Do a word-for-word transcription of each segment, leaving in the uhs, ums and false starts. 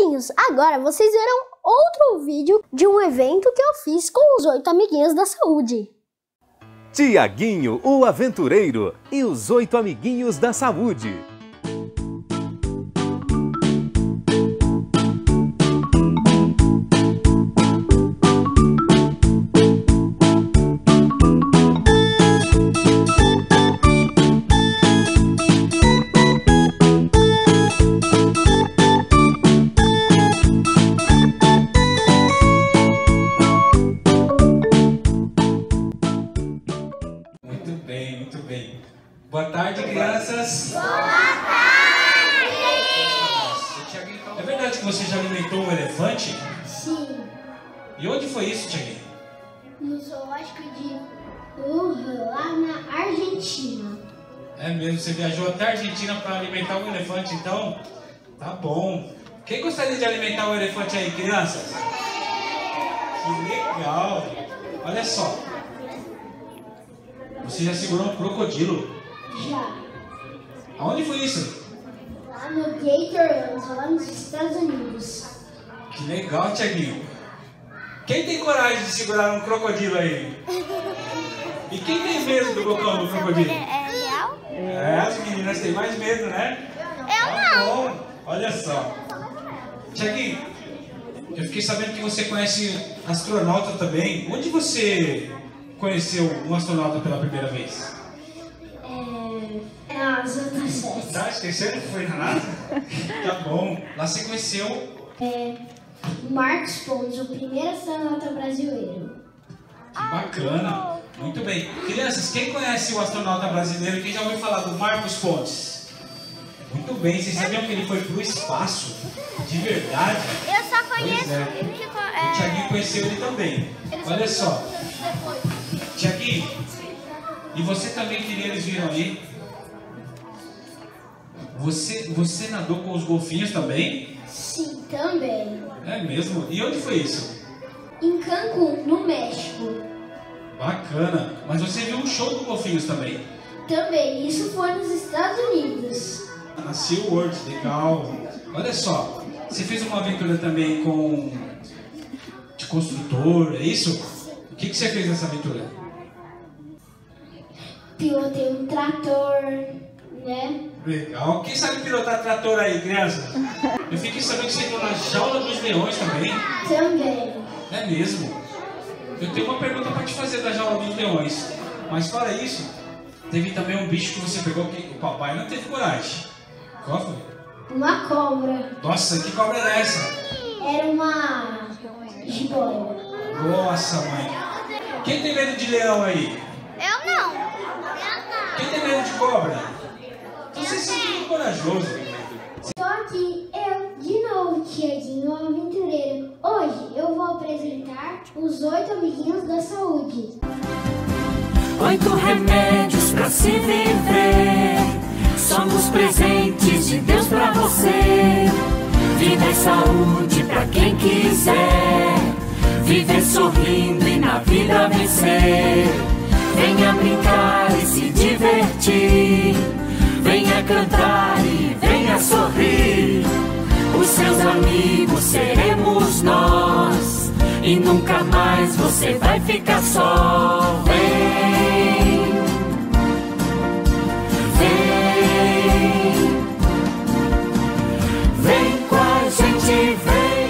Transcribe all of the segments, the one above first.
amiguinhos, agora vocês verão outro vídeo de um evento que eu fiz com os oito amiguinhos da saúde. Tiaguinho, o aventureiro, e os oito amiguinhos da saúde. Muito bem. Boa tarde, crianças. Boa tarde! É verdade que você já alimentou um elefante? Sim. E onde foi isso, Tiaguinho? No zoológico de Wuhan, lá na Argentina. É mesmo, você viajou até a Argentina para alimentar um elefante, então? Tá bom. Quem gostaria de alimentar um elefante aí, crianças? Que legal. Olha só. Você já segurou um crocodilo? Já. Aonde foi isso? Lá no Gatorland, lá nos Estados Unidos. Que legal, Tiaguinho. Quem tem coragem de segurar um crocodilo aí? E quem tem medo do bocão do crocodilo? É real? É, as meninas têm mais medo, né? Eu não. Bom, olha só. Tiaguinho, eu fiquei sabendo que você conhece astronauta também. Onde você conheceu um astronauta pela primeira vez? É... Nas outras séries. Tá esquecendo que foi na NASA? Tá bom. Lá você conheceu... É... Marcos Pontes, o primeiro astronauta brasileiro. Que bacana. Muito bem. Crianças, quem conhece o astronauta brasileiro? Quem já ouviu falar do Marcos Pontes? Muito bem. Vocês sabiam que ele foi pro espaço? De verdade? Eu só conheço... Pois é. Tipo, O Tiaguinho conheceu ele também. Olha só. Tiaguinho, e você também queria, eles viram aí? Você, você nadou com os golfinhos também? Sim, também. É mesmo? E onde foi isso? Em Cancún, no México. Bacana. Mas você viu um show com golfinhos também? Também, isso foi nos Estados Unidos. Na SeaWorld, legal. Olha só, você fez uma aventura também com... de construtor, é isso? O que, que você fez nessa aventura? Pilotei um trator, né? Legal. Quem sabe pilotar trator aí, criança? Eu fiquei sabendo que você entrou na jaula dos leões também. Também. É mesmo? Eu tenho uma pergunta para te fazer da jaula dos leões. Mas fora isso, teve também um bicho que você pegou que o papai não teve coragem. Qual foi? Uma cobra. Nossa, que cobra era essa? Era uma jiboia. Nossa, mãe. Quem tem medo de leão aí? Eu não. Quem tem medo de cobra? Você se sentiu corajoso. Estou aqui, eu, de novo, Tiaguinho, o aventureiro. Hoje eu vou apresentar os oito amiguinhos da saúde. Oito remédios pra se viver. Somos presentes de Deus pra você. Vida e saúde pra quem quiser. Viver sorrindo e na vida vencer. Venha brincar e se divertir. Venha cantar e venha sorrir. Os seus amigos seremos nós. E nunca mais você vai ficar só. Vem, vem, vem com a gente, vem.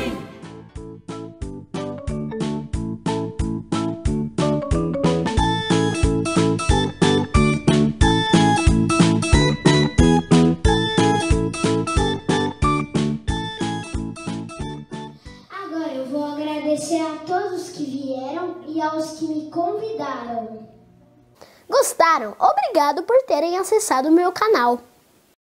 Agora eu vou agradecer a todos que vieram e aos que me convidaram. Gostaram? Obrigado por terem acessado o meu canal.